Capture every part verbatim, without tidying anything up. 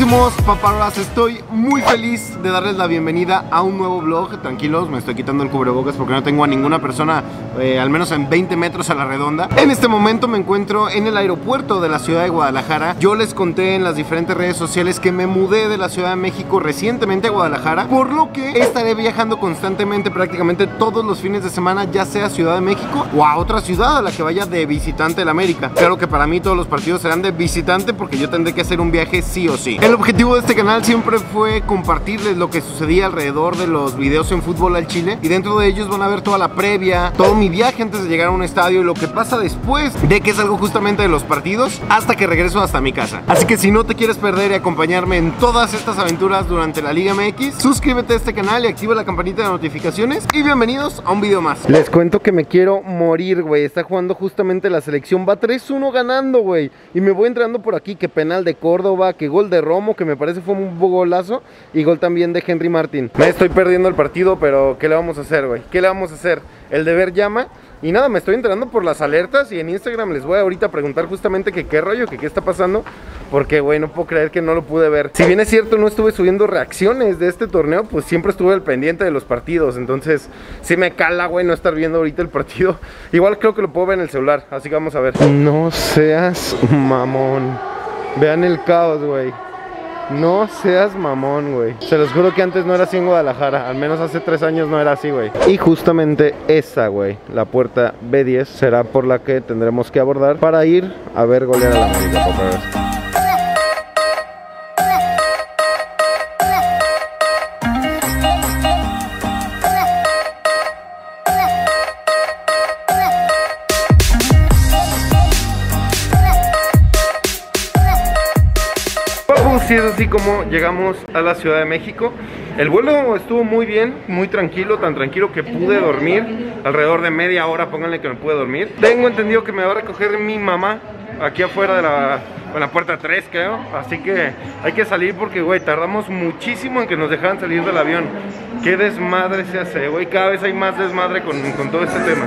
Queridísimos paparazzi, estoy muy feliz de darles la bienvenida a un nuevo vlog. Tranquilos, me estoy quitando el cubrebocas porque no tengo a ninguna persona, eh, al menos en veinte metros a la redonda. En este momento me encuentro en el aeropuerto de la ciudad de Guadalajara. Yo les conté en las diferentes redes sociales que me mudé de la Ciudad de México recientemente a Guadalajara, por lo que estaré viajando constantemente prácticamente todos los fines de semana, ya sea a Ciudad de México o a otra ciudad a la que vaya de visitante de la América. Claro que para mí todos los partidos serán de visitante porque yo tendré que hacer un viaje sí o sí. El objetivo de este canal siempre fue compartirles lo que sucedía alrededor de los videos en fútbol al Chile, y dentro de ellos van a ver toda la previa, todo mi viaje antes de llegar a un estadio y lo que pasa después de que salgo justamente de los partidos hasta que regreso hasta mi casa. Así que si no te quieres perder y acompañarme en todas estas aventuras durante la Liga M X, suscríbete a este canal y activa la campanita de notificaciones y bienvenidos a un video más. Les cuento que me quiero morir, güey. Está jugando justamente la selección, va tres uno ganando, güey, y me voy entrando por aquí que penal de Córdoba, que gol de Romo, que me parece fue un golazo, y gol también de Henry Martin. Me estoy perdiendo el partido, pero ¿qué le vamos a hacer, güey? ¿Qué le vamos a hacer? El deber llama. Y nada, me estoy enterando por las alertas y en Instagram les voy ahorita a preguntar justamente que qué rollo, que qué está pasando, porque güey, no puedo creer que no lo pude ver. Si bien es cierto, no estuve subiendo reacciones de este torneo, pues siempre estuve al pendiente de los partidos. Entonces sí me cala, güey, no estar viendo ahorita el partido. Igual creo que lo puedo ver en el celular, así que vamos a ver. No seas mamón. Vean el caos, güey. No seas mamón, güey. Se los juro que antes no era así en Guadalajara. Al menos hace tres años no era así, güey. Y justamente esa, güey, la puerta B diez, será por la que tendremos que abordar para ir a ver golear a la América, por favor. Así es así como llegamos a la Ciudad de México. El vuelo estuvo muy bien, muy tranquilo, tan tranquilo que pude dormir alrededor de media hora, pónganle que me pude dormir. Tengo entendido que me va a recoger mi mamá aquí afuera de la, en la puerta tres, creo. Así que hay que salir porque, güey, tardamos muchísimo en que nos dejaran salir del avión. Qué desmadre se hace, güey, cada vez hay más desmadre con, con todo este tema.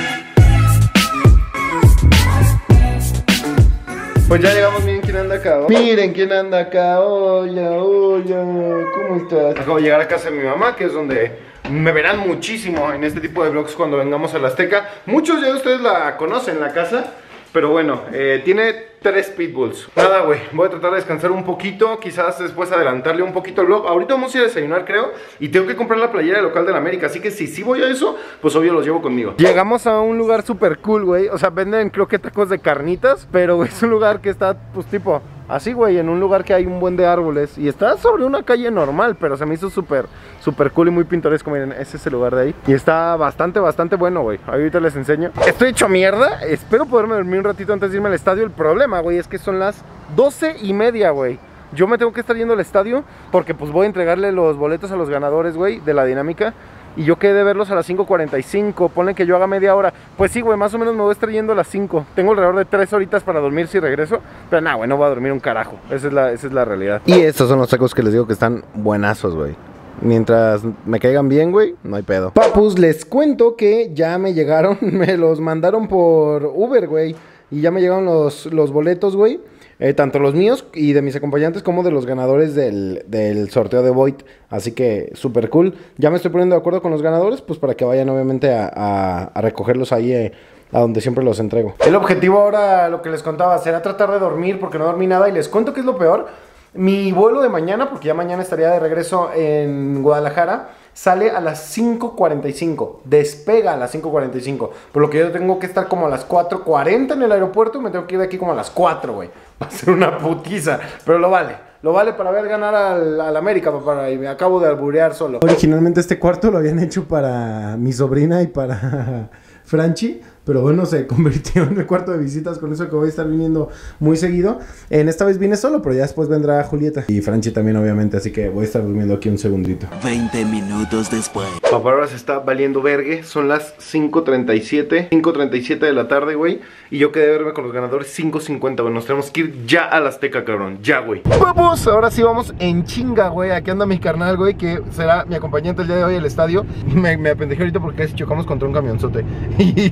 Pues ya llegamos, miren quién anda acá. ¿Oh? Miren quién anda acá. Hola, hola, ¿cómo estás? Acabo de llegar a casa de mi mamá, que es donde me verán muchísimo en este tipo de vlogs cuando vengamos a la Azteca. Muchos de ustedes la conocen, la casa. Pero bueno, eh, tiene tres pitbulls. Nada, güey, voy a tratar de descansar un poquito. Quizás después adelantarle un poquito el vlog. Ahorita vamos a ir a desayunar, creo. Y tengo que comprar la playera del local de la América. Así que si sí voy a eso, pues obvio los llevo conmigo. Llegamos a un lugar súper cool, güey. O sea, venden creo que tacos de carnitas, pero es un lugar que está, pues tipo, así, güey, en un lugar que hay un buen de árboles. Y está sobre una calle normal, pero se me hizo súper, súper cool y muy pintoresco. Miren, ese es el lugar de ahí. Y está bastante, bastante bueno, güey. Ahorita les enseño. Estoy hecho mierda. Espero poderme dormir un ratito antes de irme al estadio. El problema, güey, es que son las doce y media, güey. Yo me tengo que estar yendo al estadio porque pues voy a entregarle los boletos a los ganadores, güey, de la dinámica. Y yo quedé de verlos a las cinco cuarenta y cinco. Ponen que yo haga media hora. Pues sí, güey, más o menos me voy a estar yendo a las cinco. Tengo alrededor de tres horitas para dormir si regreso. Pero nada, güey, no voy a dormir un carajo. Esa es la, esa es la realidad. Y estos son los tacos que les digo que están buenazos, güey. Mientras me caigan bien, güey, no hay pedo. Papus, les cuento que ya me llegaron. Me los mandaron por Uber, güey. Y ya me llegaron los, los boletos, güey. Eh, tanto los míos y de mis acompañantes como de los ganadores del, del sorteo de Void. Así que súper cool. Ya me estoy poniendo de acuerdo con los ganadores, pues para que vayan obviamente a, a, a recogerlos ahí eh, a donde siempre los entrego. El objetivo ahora, lo que les contaba, será tratar de dormir porque no dormí nada. Y les cuento que es lo peor. Mi vuelo de mañana, porque ya mañana estaría de regreso en Guadalajara, sale a las cinco cuarenta y cinco. Despega a las cinco cuarenta y cinco. Por lo que yo tengo que estar como a las cuatro cuarenta en el aeropuerto. Y me tengo que ir de aquí como a las cuatro, güey. Va a ser una putiza, pero lo vale. Lo vale para ver ganar al, al América, papá. Y me acabo de alburear solo. Originalmente este cuarto lo habían hecho para mi sobrina y para Franchi. Pero bueno, se convirtió en el cuarto de visitas. Con eso que voy a estar viniendo muy seguido. En esta vez vine solo, pero ya después vendrá Julieta y Franchi también, obviamente. Así que voy a estar durmiendo aquí un segundito. veinte minutos después. Papá, ahora se está valiendo vergue. Son las cinco treinta y siete de la tarde, güey. Y yo quedé de verme con los ganadores cinco cincuenta, güey. Nos tenemos que ir ya a la Azteca, cabrón. Ya, güey. Vamos, ahora sí vamos en chinga, güey. Aquí anda mi carnal, güey, que será mi acompañante el día de hoy al estadio. Me, me apendejé ahorita porque casi chocamos contra un camionzote.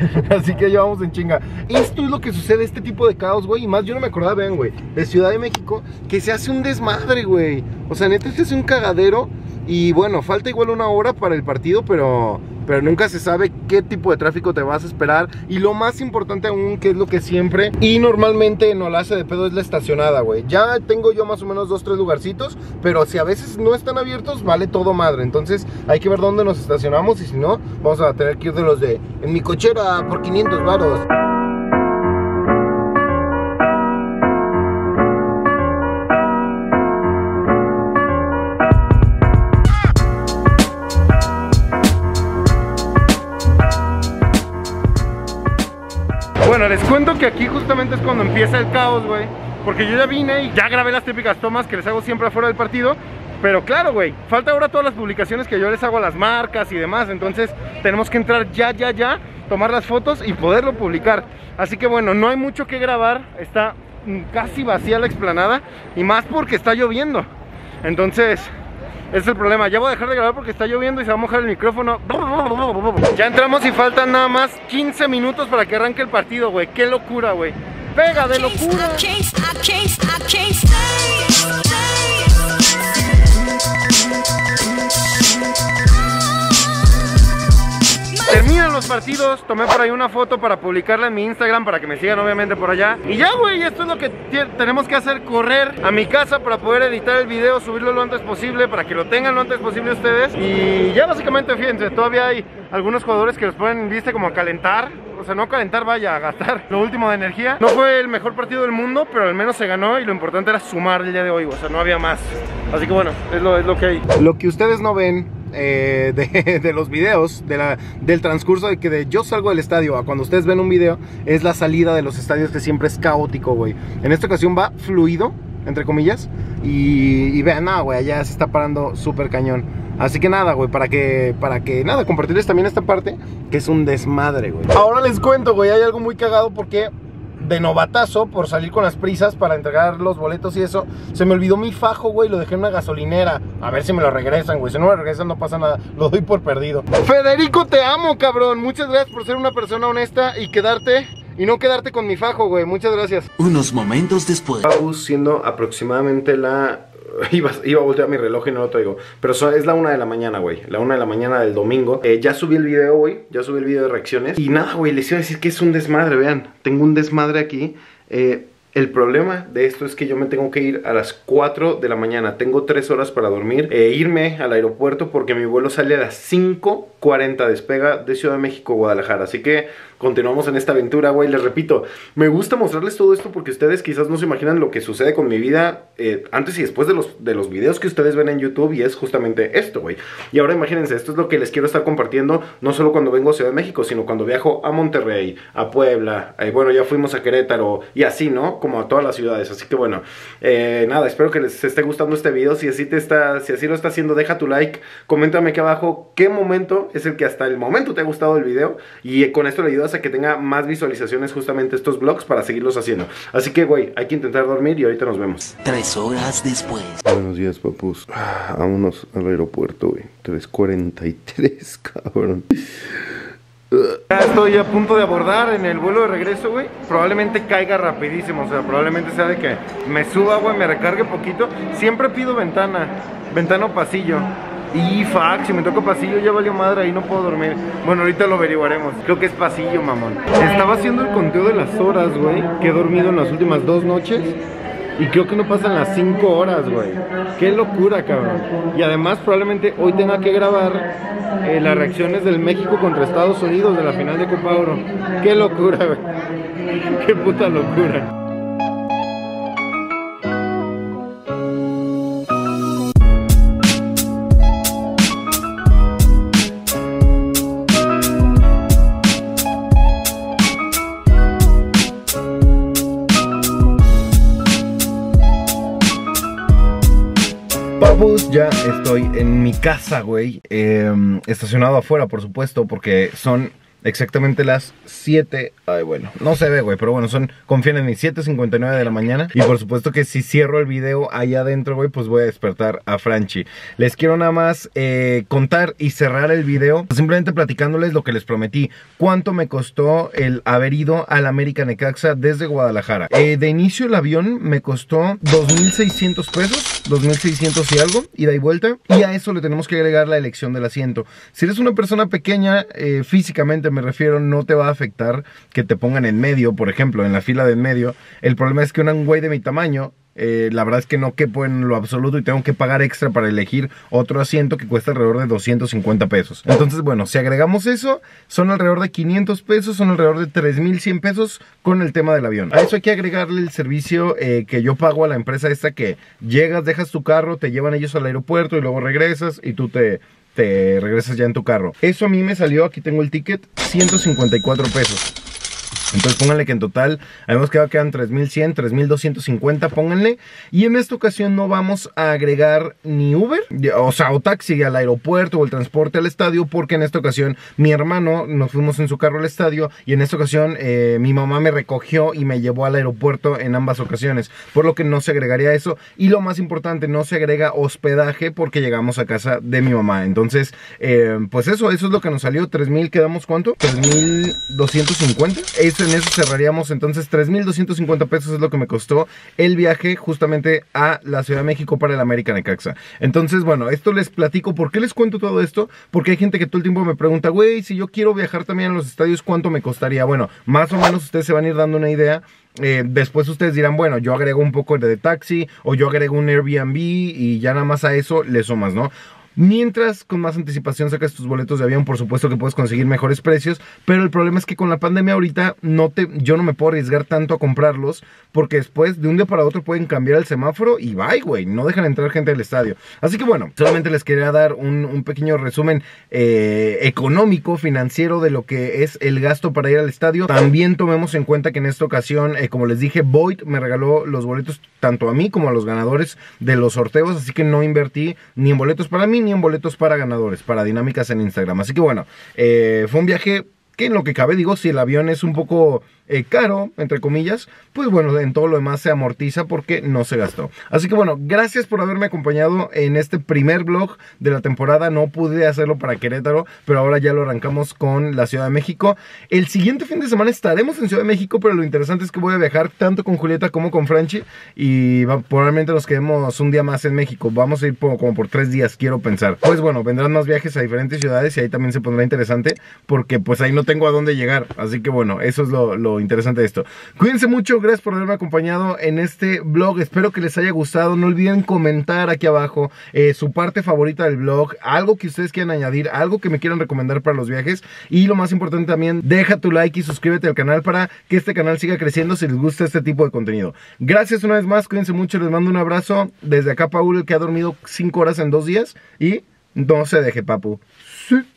Así que ya vamos en chinga. Esto es lo que sucede, este tipo de caos, güey. Y más yo no me acordaba, vean, güey, de Ciudad de México, que se hace un desmadre, güey. O sea, neta, se hace un cagadero. Y bueno, falta igual una hora para el partido, pero... pero nunca se sabe qué tipo de tráfico te vas a esperar. Y lo más importante aún, que es lo que siempre y normalmente no la hace de pedo, es la estacionada, güey. Ya tengo yo más o menos dos, tres lugarcitos, pero si a veces no están abiertos, vale todo madre. Entonces hay que ver dónde nos estacionamos, y si no, vamos a tener que ir de los de en mi cochera por quinientos varos. Bueno, les cuento que aquí justamente es cuando empieza el caos, güey. Porque yo ya vine y ya grabé las típicas tomas que les hago siempre afuera del partido. Pero claro, güey, falta ahora todas las publicaciones que yo les hago a las marcas y demás. Entonces tenemos que entrar ya, ya, ya, tomar las fotos y poderlo publicar. Así que bueno, no hay mucho que grabar. Está casi vacía la explanada. Y más porque está lloviendo. Entonces... ese es el problema, ya voy a dejar de grabar porque está lloviendo y se va a mojar el micrófono. Ya entramos y faltan nada más quince minutos para que arranque el partido, güey. Qué locura, güey. Pega de locura. Terminan los partidos, tomé por ahí una foto para publicarla en mi Instagram, para que me sigan obviamente por allá. Y ya, güey, esto es lo que tenemos que hacer, correr a mi casa para poder editar el video, subirlo lo antes posible, para que lo tengan lo antes posible ustedes. Y ya básicamente, fíjense, todavía hay algunos jugadores que los ponen, viste, como a calentar. O sea, no a calentar, vaya, a gastar lo último de energía. No fue el mejor partido del mundo, pero al menos se ganó y lo importante era sumar el día de hoy, o sea, no había más. Así que bueno, es lo, es lo que hay. Lo que ustedes no ven eh, de, de los videos, de la, del transcurso de que de yo salgo del estadio a cuando ustedes ven un video, es la salida de los estadios, que siempre es caótico, güey. En esta ocasión va fluido, entre comillas, y, y vean, nada, güey, allá se está parando súper cañón. Así que nada, güey, para que, para que, nada, compartirles también esta parte, que es un desmadre, güey. Ahora les cuento, güey, hay algo muy cagado porque de novatazo, por salir con las prisas para entregar los boletos y eso, se me olvidó mi fajo, güey, lo dejé en una gasolinera. A ver si me lo regresan, güey, si no me lo regresan no pasa nada, lo doy por perdido. Federico, te amo, cabrón, muchas gracias por ser una persona honesta y quedarte... y no quedarte con mi fajo, güey, muchas gracias. Unos momentos después, siendo aproximadamente la... Iba, iba a voltear mi reloj y no lo traigo, pero so, es la una de la mañana, güey. La una de la mañana del domingo. eh, Ya subí el video, güey. Ya subí el video de reacciones. Y nada, güey, les iba a decir que es un desmadre. Vean, tengo un desmadre aquí. eh, El problema de esto es que yo me tengo que ir a las cuatro de la mañana. Tengo tres horas para dormir, e irme al aeropuerto porque mi vuelo sale a las cinco cuarenta. Despega de Ciudad de México a Guadalajara. Así que continuamos en esta aventura, güey. Les repito, me gusta mostrarles todo esto porque ustedes quizás no se imaginan lo que sucede con mi vida eh, antes y después de los, de los videos que ustedes ven en YouTube. Y es justamente esto, güey. Y ahora imagínense, esto es lo que les quiero estar compartiendo, no solo cuando vengo a Ciudad de México, sino cuando viajo a Monterrey, a Puebla, eh, bueno, ya fuimos a Querétaro y así, ¿no? Como a todas las ciudades. Así que bueno, eh, nada, espero que les esté gustando este video. Si así te está, si así lo está haciendo, deja tu like, coméntame aquí abajo qué momento es el que hasta el momento te ha gustado el video, y eh, con esto le ayudas a que tenga más visualizaciones justamente estos vlogs para seguirlos haciendo. Así que, güey, hay que intentar dormir y ahorita nos vemos. Tres horas después. Buenos días, papus. Ah, vámonos al aeropuerto, güey. tres cuarenta y tres, cabrón. Ya estoy a punto de abordar en el vuelo de regreso, güey. Probablemente caiga rapidísimo, o sea, probablemente sea de que me suba, güey, me recargue poquito. Siempre pido ventana, ventana o pasillo. Y fuck, si me toca pasillo ya valió madre, ahí no puedo dormir. Bueno, ahorita lo averiguaremos. Creo que es pasillo, mamón. Estaba haciendo el conteo de las horas, güey, que he dormido en las últimas dos noches. Y creo que no pasan las cinco horas, güey. Qué locura, cabrón. Y además probablemente hoy tenga que grabar eh, las reacciones del México contra Estados Unidos de la final de Copa Oro. Qué locura, güey. Qué puta locura. Papus, ya estoy en mi casa, güey, eh, estacionado afuera, por supuesto, porque son exactamente las siete. Ay, bueno, no se ve, güey, pero bueno, son, confíen en mí, siete cincuenta y nueve de la mañana. Y por supuesto que si cierro el video allá adentro, güey, pues voy a despertar a Franchi. Les quiero nada más eh, contar y cerrar el video simplemente platicándoles lo que les prometí. Cuánto me costó el haber ido al América Necaxa desde Guadalajara. Eh, de inicio el avión me costó dos mil seiscientos pesos, dos mil seiscientos y algo, ida y vuelta. Y a eso le tenemos que agregar la elección del asiento. Si eres una persona pequeña, eh, físicamente me refiero, no te va a afectar que te pongan en medio, por ejemplo, en la fila de en medio. El problema es que un güey de mi tamaño, eh, la verdad es que no quepo en lo absoluto y tengo que pagar extra para elegir otro asiento que cuesta alrededor de doscientos cincuenta pesos. Entonces, bueno, si agregamos eso, son alrededor de quinientos pesos, son alrededor de tres mil cien pesos con el tema del avión. A eso hay que agregarle el servicio eh, que yo pago a la empresa esta, que llegas, dejas tu carro, te llevan ellos al aeropuerto y luego regresas y tú te... te regresas ya en tu carro. Eso a mí me salió, aquí tengo el ticket, ciento cincuenta y cuatro pesos. Entonces pónganle que en total habíamos quedado que eran tres mil cien, tres mil doscientos cincuenta, pónganle. Y en esta ocasión no vamos a agregar ni Uber, o sea, o taxi al aeropuerto o el transporte al estadio, porque en esta ocasión mi hermano, nos fuimos en su carro al estadio y en esta ocasión eh, mi mamá me recogió y me llevó al aeropuerto en ambas ocasiones, por lo que no se agregaría eso. Y lo más importante, no se agrega hospedaje porque llegamos a casa de mi mamá. Entonces, eh, pues eso, eso es lo que nos salió. tres mil, ¿quedamos cuánto? tres mil doscientos cincuenta. Eso, en eso cerraríamos entonces tres mil doscientos cincuenta pesos es lo que me costó el viaje justamente a la Ciudad de México para el América Necaxa. Entonces, bueno, esto les platico. ¿Por qué les cuento todo esto? Porque hay gente que todo el tiempo me pregunta, güey, si yo quiero viajar también a los estadios, ¿cuánto me costaría? Bueno, más o menos ustedes se van a ir dando una idea. Eh, después ustedes dirán, bueno, yo agrego un poco de taxi o yo agrego un Airbnb y ya nada más a eso le sumas, ¿no? Mientras con más anticipación sacas tus boletos de avión, por supuesto que puedes conseguir mejores precios, pero el problema es que con la pandemia ahorita no te, yo no me puedo arriesgar tanto a comprarlos, porque después de un día para otro pueden cambiar el semáforo y bye, güey, no dejan entrar gente al estadio. Así que bueno, solamente les quería dar un, un pequeño resumen eh, económico, financiero de lo que es el gasto para ir al estadio. También tomemos en cuenta que en esta ocasión, eh, como les dije, Void me regaló los boletos tanto a mí como a los ganadores de los sorteos, así que no invertí ni en boletos para mí ni en boletos para ganadores, para dinámicas en Instagram. Así que bueno, eh, fue un viaje que en lo que cabe, digo, si el avión es un poco eh, caro, entre comillas, pues bueno, en todo lo demás se amortiza porque no se gastó. Así que bueno, gracias por haberme acompañado en este primer vlog de la temporada. No pude hacerlo para Querétaro, pero ahora ya lo arrancamos con la Ciudad de México. El siguiente fin de semana estaremos en Ciudad de México, pero lo interesante es que voy a viajar tanto con Julieta como con Franchi y va, probablemente nos quedemos un día más en México. Vamos a ir por, como por tres días, quiero pensar. Pues bueno, vendrán más viajes a diferentes ciudades y ahí también se pondrá interesante porque pues ahí no tengo a dónde llegar. Así que bueno, eso es lo, lo interesante de esto. Cuídense mucho, gracias por haberme acompañado en este vlog. Espero que les haya gustado. No olviden comentar aquí abajo eh, su parte favorita del vlog, algo que ustedes quieran añadir, algo que me quieran recomendar para los viajes. Y lo más importante también, deja tu like y suscríbete al canal para que este canal siga creciendo si les gusta este tipo de contenido. Gracias una vez más, cuídense mucho, les mando un abrazo. Desde acá Paul, el que ha dormido cinco horas en dos días. Y no se deje, papu. Sí.